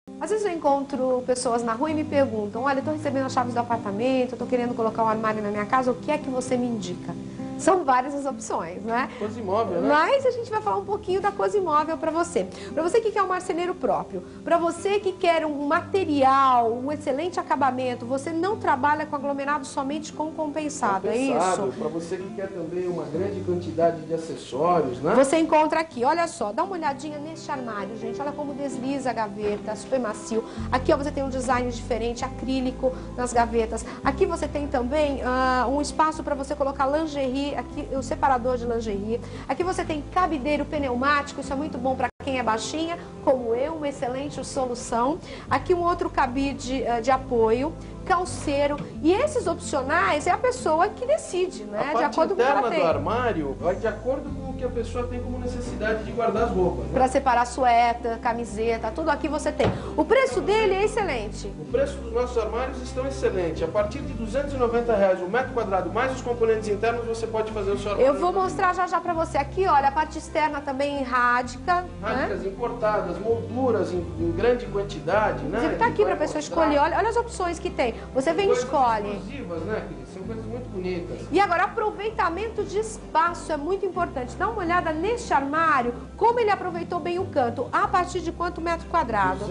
Às vezes eu encontro pessoas na rua e me perguntam, olha, eu estou recebendo as chaves do apartamento, estou querendo colocar um armário na minha casa, o que é que você me indica? São várias as opções, né? Cozimóvel, né? Mas a gente vai falar um pouquinho da Cozimóvel para você. Para você que quer um marceneiro próprio, para você que quer um material, um excelente acabamento, você não trabalha com aglomerado somente com compensado, é isso? Para você que quer também uma grande quantidade de acessórios, né? Você encontra aqui, olha só, dá uma olhadinha neste armário, gente, olha como desliza a gaveta, super macio. Aqui ó, você tem um design diferente, acrílico nas gavetas. Aqui você tem também um espaço para você colocar lingerie, aqui o separador de lingerie. Aqui você tem cabideiro pneumático, isso é muito bom para quem é baixinha, como eu, uma excelente solução. Aqui um outro cabide de apoio, calceiro. E esses opcionais é a pessoa que decide, né? De acordo com o que ela tem. Do armário vai de acordo com o que a pessoa tem como necessidade de guardar as roupas. Né? Para separar suéter, camiseta, tudo aqui você tem. O preço dele é excelente. O preço dos nossos armários estão excelentes. A partir de R$290 o metro quadrado, mais os componentes internos, você pode fazer o seu armário. Eu vou mostrar já para você. Aqui, olha, a parte externa também rádica. Rádicas, né? Importadas, molduras em grande quantidade, né? Você está aqui para a pessoa escolher. Olha as opções que tem. Você vem e escolhe. Exclusivas, né, Cris? São coisas muito bonitas. E agora, aproveitamento de espaço é muito importante. Dá uma olhada neste armário, como ele aproveitou bem o canto. A partir de quanto metro quadrado?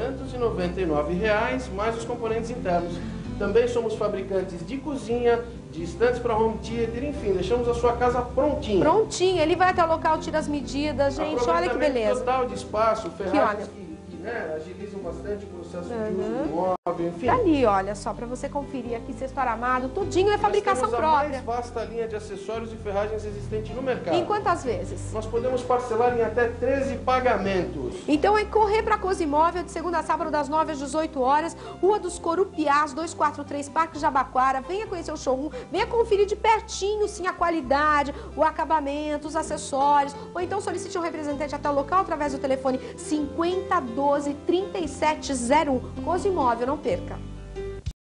R$299, mais os componentes internos. Também somos fabricantes de cozinha, de estantes para home theater, enfim, deixamos a sua casa prontinha. Prontinha, ele vai até o local, tira as medidas, gente, olha que beleza. Total de espaço, ferragens que né, agilizam bastante o processo de uso do móvel, enfim. Tá ali, olha só, para você conferir aqui, cesto aramado, tudinho é fabricação própria. Nós temos a mais vasta linha de acessórios e ferragens existente no mercado. Em quantas vezes? Nós podemos parcelar em até 13 pagamentos. Então é correr para a Cozimóvel de segunda a sábado das 9 às 18 horas, Rua dos Corupiás, 243, Parque Jabaquara. Venha conhecer o showroom, venha conferir de pertinho, sim, a qualidade, o acabamento, os acessórios. Ou então solicite um representante até o local através do telefone 5012-3701. Cozimóvel, não perca.